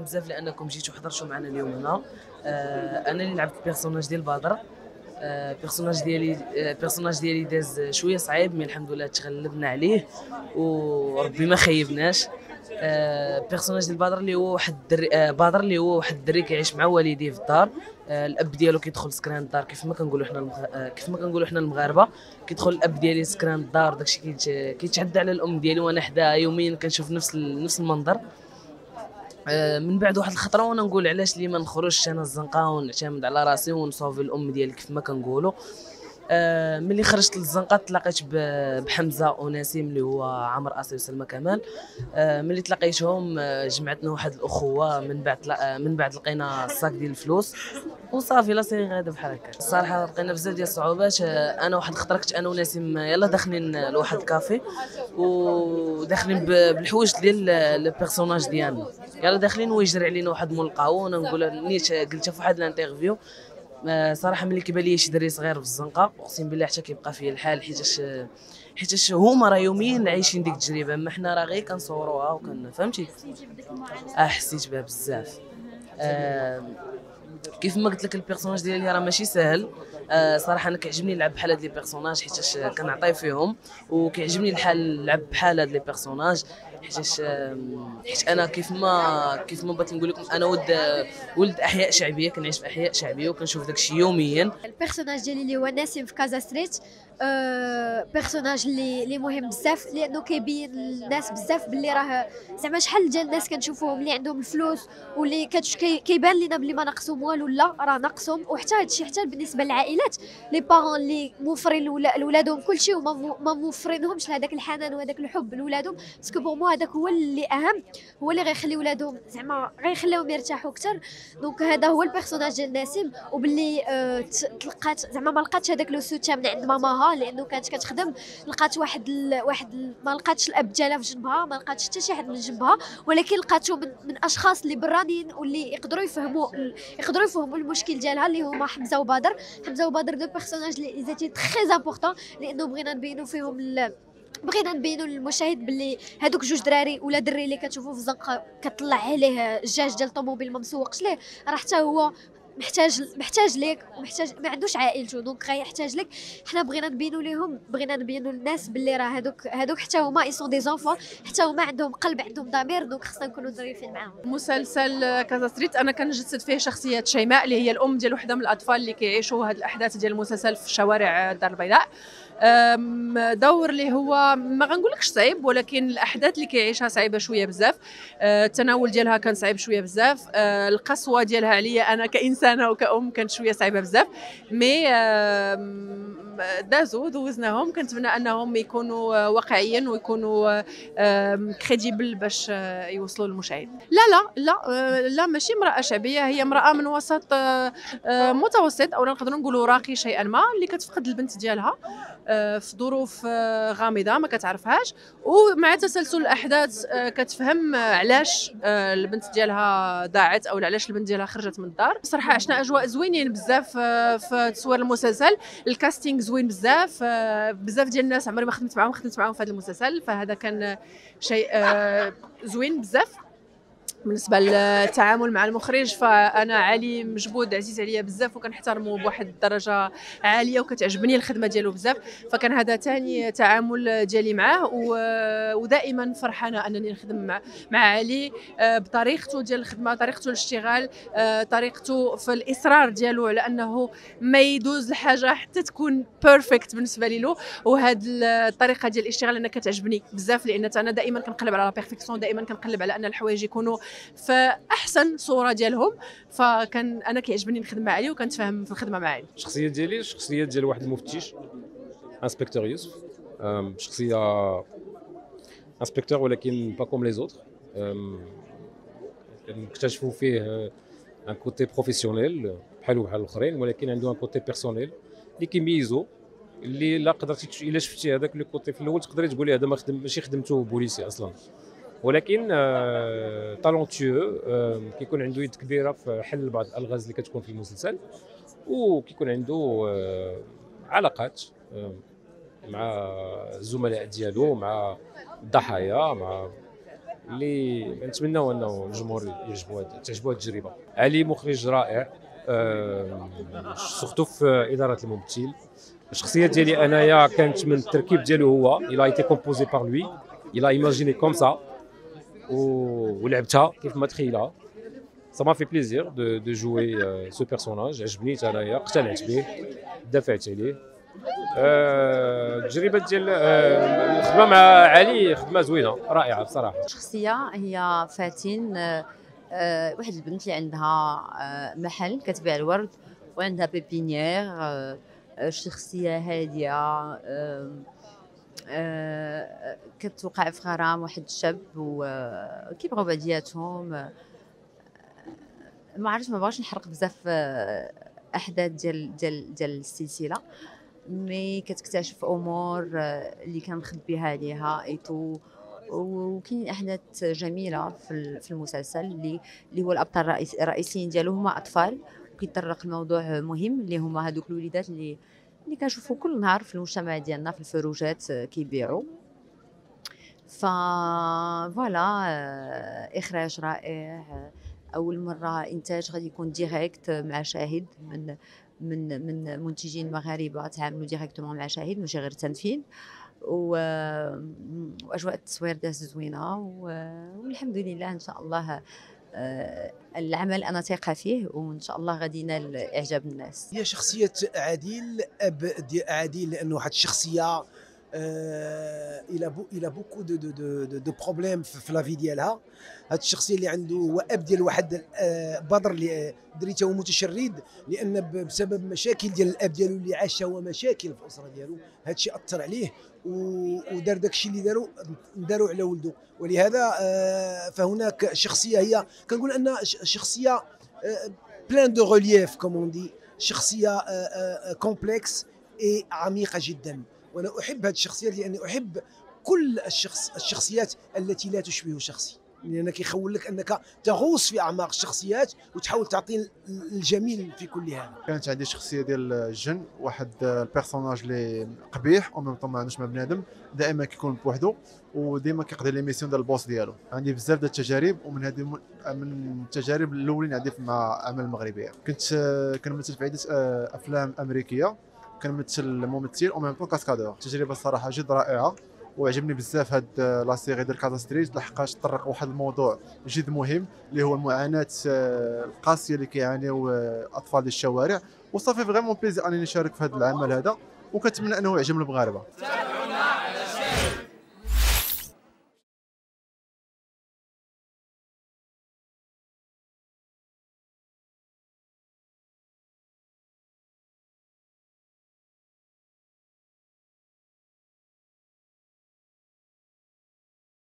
بزاف لانكم جيتوا حضرتوا معنا اليوم هنا. انا اللي لعبت بيرسوناج ديال بدر. بيرسوناج ديالي داز شويه صعيب، مي الحمد لله تغلبنا عليه وربي ما خيبناش. بيرسوناج ديال بدر اللي هو واحد الدري، بدر اللي هو واحد الدري كيعيش مع والديه في الدار. الاب ديالو كيدخل سكران الدار كيف ما كنقولوا حنا المغاربه. كيدخل الاب ديالي سكران الدار، داكشي كيتعدى على الام ديالي وانا حداها يوميا كنشوف نفس المنظر. من بعد واحد الخطره وانا نقول علاش لي ما نخرجش انا الزنقه ونعتمد على راسي ونصوفي الام ديالي كيف ما كنقولوا. ملي خرجت للزنقه تلاقيت بحمزه ونسيم اللي هو عمر اصي وسلمى كمال. ملي تلاقيتهم جمعتنا واحد الاخوه. من بعد لقينا الصاك ديال الفلوس وصافي لا سيري غادا بحال هكا. الصراحه لقينا بزاف ديال الصعوبات. انا واحد الخطره كنت انا ونسيم يلا داخلين لواحد الكافي وداخلين بالحوايج ديال البيرسوناج ديالنا، يلا داخلين ويجري علينا واحد مول القهوه وانا نقول نيت قلتها في واحد الانترفيو. صراحه ملي كيبان لي شي دري صغير في الزنقه اقسم بالله حتى كيبقى فيا الحال، حيتاش هما راه يوميا عايشين ديك التجربه، ما حنا راه غير كنصوروها فهمتي. حسيت بها بزاف. كيف ما قلت لك البيرسوناج ديالي راه ماشي سهل. صراحه انا كيعجبني نلعب بحال هاد لي بيرسوناج حيتاش كنعطي فيهم، وكيعجبني الحال نلعب بحال هاد لي بيرسوناج حيت انا كيف ما بغيت نقول لكم انا ولد احياء شعبيه، كنعيش في احياء شعبيه وكنشوف داكشي يوميا. البيرسوناج ديالي اللي هو ناسم في كازا ستريت، بيرسوناج اللي مهم بزاف لانه كيبين للناس بزاف باللي راه زعما شحال ديال الناس كنشوفوهم اللي عندهم الفلوس واللي كيبان لينا بلي ما ناقصهم والو، لا راه ناقصهم. وحتى هادشي حتى بالنسبه للعائلات، لي بارون اللي موفرين لولادهم كلشي وما ما موفرينهمش لهذاك الحنان وهذاك الحب لولادهم، باسكو بور مو هذاك هو اللي اهم، هو اللي غيخلي ولادهم زعما غيخليهم يرتاحوا اكثر. دونك هذا هو البيرسوناج ديال نسيم، وباللي تلقات زعما ما لقاتش هذاك لو سوتيان من عند ماماها لانه كانت كتخدم. لقات ما لقاتش الاب ديالها في جنبها، ما لقاتش حتى شي حد من جنبها، ولكن لقاتو من اشخاص اللي برانين واللي يقدروا يفهموا المشكل ديالها، اللي هما حمزه وبدر دو بيرسوناج اللي زيتي تري امبورطون، لانه بغينا نبينوا للمشاهد باللي هادوك جوج دراري ولا دري اللي كتشوفوا في الزنقه كطلع عليه الجاج ديال الطوموبيل ما مسوقش ليه، راه حتى هو محتاج ليك ومحتاج، ما عندوش عائلته دونك غيحتاج لك. حنا بغينا نبينوا للناس باللي راه هادوك حتى هما اي سون دي زونفون، حتى هما عندهم قلب عندهم ضمير، دونك خصنا نكونوا ظريفين معاهم. مسلسل كازا ستريت انا كنجسد فيه شخصيه شيماء اللي هي الام ديال وحده من الاطفال اللي كيعيشوا هاد الاحداث ديال المسلسل في شوارع الدار البيضاء. دور اللي هو ما غنقولكش صعيب، ولكن الاحداث اللي كيعيشها صعيبه شويه بزاف. التناول ديالها كان صعيب شويه بزاف. القسوه ديالها عليا انا كانسانه وكأم كانت شويه صعيبه بزاف، مي دوزناهم. كنتمنى انهم يكونوا واقعيين ويكونوا كريديبل باش يوصلوا للمشاهد. لا ماشي امراه شعبيه، هي امراه من وسط متوسط، او نقدروا نقولوا راقي شيئا ما، اللي كتفقد البنت ديالها في ظروف غامضه ما كتعرفهاش، ومع تسلسل الاحداث كتفهم علاش البنت ديالها ضاعت او علاش البنت ديالها خرجت من الدار. صراحه عشنا اجواء زوينين بزاف في تصوير المسلسل. الكاستينغ زوين بزاف ديال الناس عمري ما خدمت معاهم في هذا المسلسل، فهذا كان شيء زوين بزاف. بالنسبه للتعامل مع المخرج فانا علي مجبود عزيز عليا بزاف وكنحترمه بواحد الدرجه عاليه وكتعجبني الخدمه ديالو بزاف، فكان هذا ثاني تعامل ديالي معاه. ودائما فرحانه انني نخدم مع علي بطريقته ديال الخدمه، طريقته الاشتغال، طريقته في الاصرار ديالو على انه ما يدوز الحاجه حتى تكون بيرفكت بالنسبه له. وهذه الطريقه ديال الاشتغال انا كتعجبني بزاف، لان انا دائما كنقلب على لا بيرفكسيون، دائما كنقلب على ان الحوايج يكونوا فاحسن صوره ديالهم. فكان انا كيعجبني نخدم مع علي وكنتفاهم في الخدمه مع علي. الشخصيه ديالي الشخصيه ديال واحد المفتش انسبكتور يوسف، شخصيه انسبكتور ولكن با كوم لي زوتر. نكتشفوا فيه ان كوتي بروفيسيونيل بحال الاخرين، ولكن عنده ان كوتي بيرسونيل اللي كيميزو، اللي لا قدرتي الا شفتي هذاك لو كوتي في الاول تقدري تقولي هذا ماشي خدمته بوليسي اصلا، ولكن تالونتيو، كيكون عنده يد كبيره في حل بعض الالغاز اللي كتكون في المسلسل، وكيكون عنده علاقات مع الزملاء ديالو، مع الضحايا، مع اللي نتمناو انه الجمهور تعجبوا هذه التجربه. علي مخرج رائع، سورتو في اداره الممثل. الشخصيه ديالي انايا كانت من التركيب ديالو هو، الى ايتي كومبوزي بار لوي، الى ايماجيني كوم سا ولعبتها كيف ما تخيلها. Ça m'a fait plaisir de jouer ce personnage. عجبني انايا، اقتنعت به، دافعت عليه. التجربه ديال الخدمه مع علي خدمه زوينه رائعه بصراحه. الشخصيه هي فاتن، واحد البنت اللي عندها محل كتبيع الورد وعندها بيبينيير. شخصيه هاديه، كتوقع في غرام واحد الشاب وكيبغيو بعضياتهم. ما عرفتش، ما بغاش نحرق بزاف احداث ديال السلسله، مي كتكتشف امور اللي كان مخبيها عليها ايتو. وكاين احداث جميله في المسلسل اللي هو الابطال الرئيسيين ديالو هما اطفال، وكيتطرق لموضوع مهم اللي هما هذوك الوليدات اللي كنشوفوا كل نهار في المجتمع ديالنا في الفروجات كيبيعوا. فوالا، اخراج رائع، اول مره انتاج غادي يكون ديريكت مع شاهد من منتجين مغاربه تعاملوا ديريكتومون مع شاهد ماشي غير تنفيذ. واجواء التصوير دازت زوينه، والحمد لله ان شاء الله العمل انا ثقه فيه، وان شاء الله غادي ينال اعجاب الناس. هي شخصيه عادل، اب ديال عادل، لانه واحد الشخصيه الى بوكو دو بروبليم في لافي ديالها. هاد الشخصيه اللي عنده هو اب ديال واحد بدر اللي دريته هو متشرد، لان بسبب مشاكل ديال الاب ديالو اللي عاشها هو مشاكل في الاسره ديالو، هاد الشيء اثر عليه ودار داك الشيء اللي داروا على ولده. ولهذا فهناك شخصيه هي كنقول ان شخصيه بلان دو ريليف كومون دي، شخصيه كومبلكس اي عميقه جدا. وانا احب هذه الشخصيات لاني احب كل الشخصيات التي لا تشبه شخصي، لانك كيخول لك انك تغوص في اعماق الشخصيات وتحاول تعطي الجميل في كل هذا. كانت عندي شخصيه ديال الجن، واحد البيرسوناج اللي قبيح او ما عندوش مع بنادم، دائما كيكون بوحدو وديما كيقضي لي ميسيون ديال البوس ديالو. عندي بزاف ديال التجارب، ومن هذه من التجارب الاولين عندي مع اعمال مغربيه. كنت كنمثل في عده افلام امريكيه، كنمثل ممثل او ميم طون كاسكادور. التجربه الصراحه جد رائعه، وعجبني بزاف هاد لا سيري ديال كازا ستريت، لحقاش تطرق واحد الموضوع جد مهم اللي هو المعاناه القاسيه اللي كيعانيو اطفال ديال الشوارع. وصافي فريمون بليزير انني نشارك في هذا العمل هذا، وكنتمنى انه يعجب المغاربه.